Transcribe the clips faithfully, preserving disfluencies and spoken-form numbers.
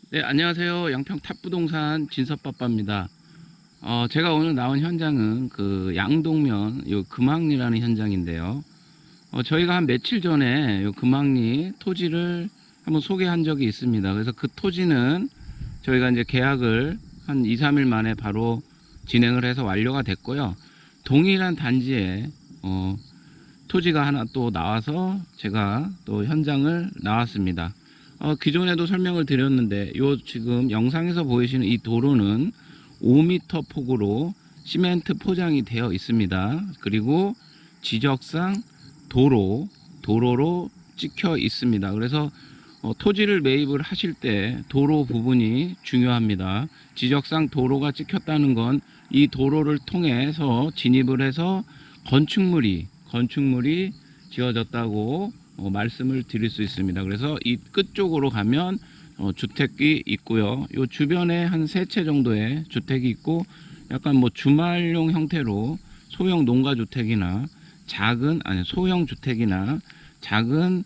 네, 안녕하세요. 양평 탑부동산 진섭빠빠입니다. 어, 제가 오늘 나온 현장은 그 양동면 요 금학리라는 현장인데요. 어, 저희가 한 며칠 전에 요 금학리 토지를 한번 소개한 적이 있습니다. 그래서 그 토지는 저희가 이제 계약을 한 이, 삼 일 만에 바로 진행을 해서 완료가 됐고요. 동일한 단지에 어, 토지가 하나 또 나와서 제가 또 현장을 나왔습니다. 어, 기존에도 설명을 드렸는데 요 지금 영상에서 보이시는 이 도로는 오 미터 폭으로 시멘트 포장이 되어 있습니다. 그리고 지적상 도로 도로로 찍혀 있습니다. 그래서 어, 토지를 매입을 하실 때 도로 부분이 중요합니다. 지적상 도로가 찍혔다는 건 이 도로를 통해서 진입을 해서 건축물이 건축물이 지어졌다고 어, 말씀을 드릴 수 있습니다. 그래서 이 끝쪽으로 가면 어, 주택이 있고요. 요 주변에 한 세 채 정도의 주택이 있고 약간 뭐 주말용 형태로 소형 농가주택이나 작은 아니 소형 주택이나 작은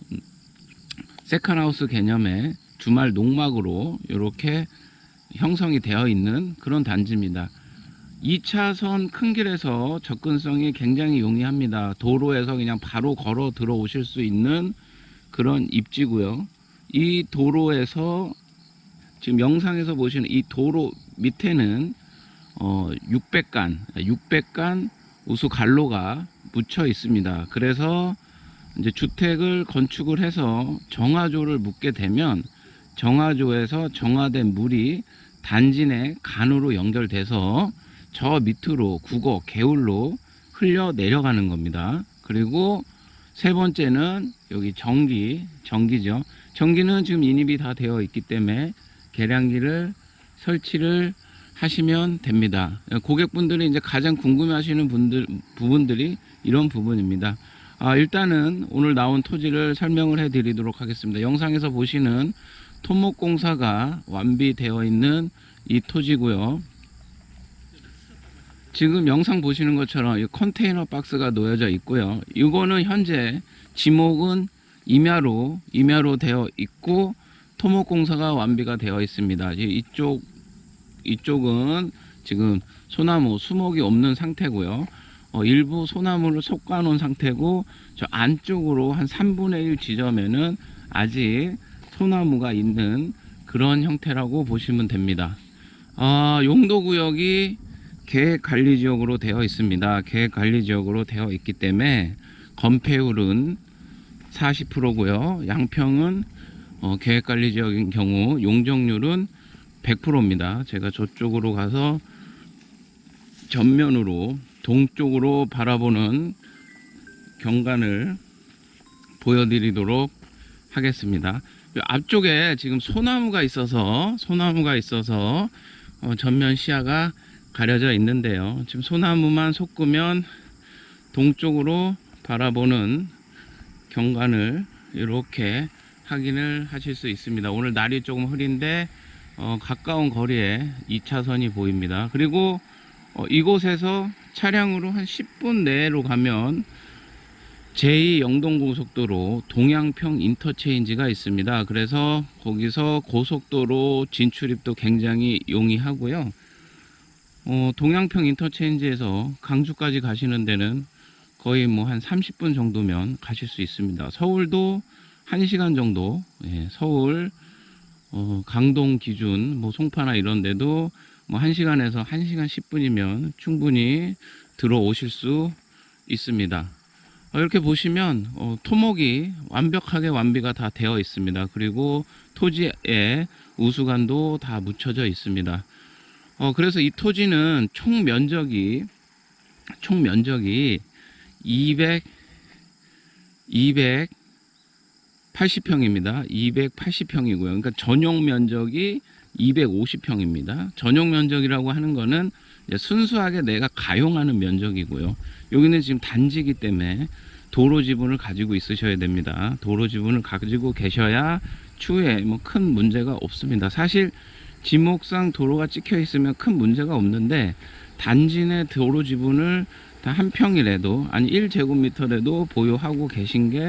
세컨하우스 개념의 주말 농막으로 이렇게 형성이 되어 있는 그런 단지입니다. 이 차선 큰 길에서 접근성이 굉장히 용이합니다. 도로에서 그냥 바로 걸어 들어오실 수 있는 그런 입지고요. 이 도로에서 지금 영상에서 보시는 이 도로 밑에는 어 육백 간 육백 간 우수 갈로가 묻혀 있습니다. 그래서 이제 주택을 건축을 해서 정화조를 묻게 되면 정화조에서 정화된 물이 단지 내 간으로 연결돼서 저 밑으로 국어 개울로 흘려 내려가는 겁니다. 그리고 세 번째는 여기 전기 전기죠. 전기는 지금 인입이 다 되어 있기 때문에 계량기를 설치를 하시면 됩니다. 고객분들이 이제 가장 궁금해하시는 분들 부분들이 이런 부분입니다. 아, 일단은 오늘 나온 토지를 설명을 해 드리도록 하겠습니다. 영상에서 보시는 토목공사가 완비되어 있는 이 토지고요. 지금 영상 보시는 것처럼 이 컨테이너 박스가 놓여져 있고요. 이거는 현재 지목은 임야로 임야로 되어 있고 토목공사가 완비가 되어 있습니다. 이쪽 이쪽은 지금 소나무 수목이 없는 상태고요. 어, 일부 소나무를 솎아 놓은 상태고 저 안쪽으로 한 삼분의 일 지점에는 아직 소나무가 있는 그런 형태라고 보시면 됩니다. 아, 용도구역이 계획관리지역으로 되어 있습니다. 계획관리지역으로 되어 있기 때문에 건폐율은 사십 퍼센트고요. 양평은 어, 계획관리지역인 경우 용적률은 백 퍼센트입니다. 제가 저쪽으로 가서 전면으로 동쪽으로 바라보는 경관을 보여드리도록 하겠습니다. 앞쪽에 지금 소나무가 있어서 소나무가 있어서 어, 전면 시야가 가려져 있는데요. 지금 소나무만 솟구면 동쪽으로 바라보는 경관을 이렇게 확인을 하실 수 있습니다. 오늘 날이 조금 흐린데 어, 가까운 거리에 이 차선이 보입니다. 그리고 어, 이곳에서 차량으로 한 십 분 내로 가면 제이 영동고속도로 동양평 인터체인지가 있습니다. 그래서 거기서 고속도로 진출입도 굉장히 용이하고요. 어, 동양평 인터체인지에서 강주까지 가시는 데는 거의 뭐 한 삼십 분 정도면 가실 수 있습니다. 서울도 한 시간 정도, 예, 서울 어, 강동 기준 뭐 송파나 이런 데도 뭐 한 시간에서 한 시간 십 분이면 충분히 들어오실 수 있습니다. 어, 이렇게 보시면 어, 토목이 완벽하게 완비가 다 되어 있습니다. 그리고 토지에 우수관도 다 묻혀져 있습니다. 어, 그래서 이 토지는 총 면적이 총 면적이 이백 이백팔십 평입니다. 이백팔십 평이고요. 그러니까 전용 면적이 이백오십 평입니다. 전용 면적이라고 하는 거는 순수하게 내가 가용하는 면적이고요. 여기는 지금 단지이기 때문에 도로 지분을 가지고 있으셔야 됩니다. 도로 지분을 가지고 계셔야 추후에 뭐 큰 문제가 없습니다. 사실 지목상 도로가 찍혀 있으면 큰 문제가 없는데 단지 내 도로 지분을 다 한 평이라도 아니 일 제곱미터라도 보유하고 계신 게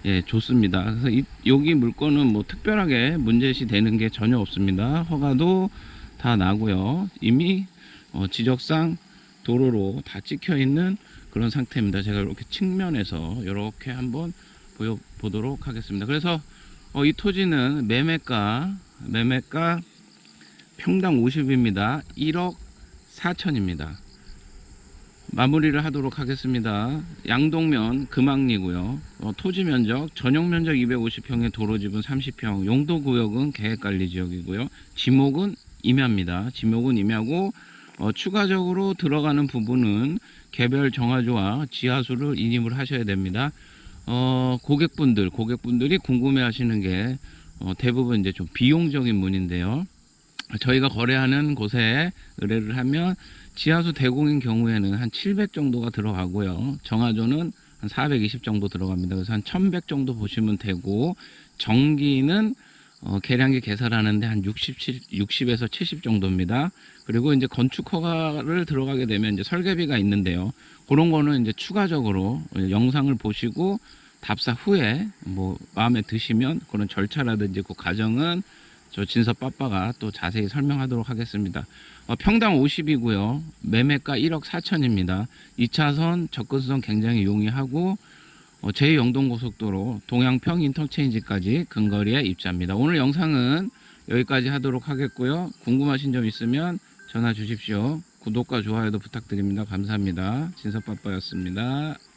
예, 좋습니다. 그래서 이, 여기 물건은 뭐 특별하게 문제시 되는 게 전혀 없습니다. 허가도 다 나고요. 이미 어, 지적상 도로로 다 찍혀 있는 그런 상태입니다. 제가 이렇게 측면에서 이렇게 한번 보여보도록 하겠습니다. 그래서 어, 이 토지는 매매가 매매가 평당 오십입니다. 일억 사천입니다. 마무리를 하도록 하겠습니다. 양동면 금왕리고요. 어, 토지 면적 전용 면적 이백오십 평에 도로지분 삼십 평, 용도 구역은 계획관리지역이고요. 지목은 임야입니다. 지목은 임야고 어, 추가적으로 들어가는 부분은 개별 정화조와 지하수를 인입을 하셔야 됩니다. 어, 고객분들 고객분들이 궁금해하시는 게 어, 대부분 이제 좀 비용적인 문인데요. 저희가 거래하는 곳에 의뢰를 하면 지하수 대공인 경우에는 한 칠백 정도가 들어가고요. 정화조는 한 사백이십 정도 들어갑니다. 그래서 한 천백 정도 보시면 되고, 전기는 어, 계량기 개설하는데 한 육십, 육십에서 칠십 정도입니다. 그리고 이제 건축 허가를 들어가게 되면 이제 설계비가 있는데요. 그런 거는 이제 추가적으로 영상을 보시고 답사 후에 뭐 마음에 드시면 그런 절차라든지 그 과정은 저 진섭 빠빠가 또 자세히 설명하도록 하겠습니다. 어, 평당 오십이고요. 매매가 일억 사천입니다. 이 차선 접근성 굉장히 용이하고 어, 제이 영동고속도로 동양평 인터체인지까지 근거리에 입지합니다. 오늘 영상은 여기까지 하도록 하겠고요. 궁금하신 점 있으면 전화 주십시오. 구독과 좋아요도 부탁드립니다. 감사합니다. 진섭 빠빠였습니다.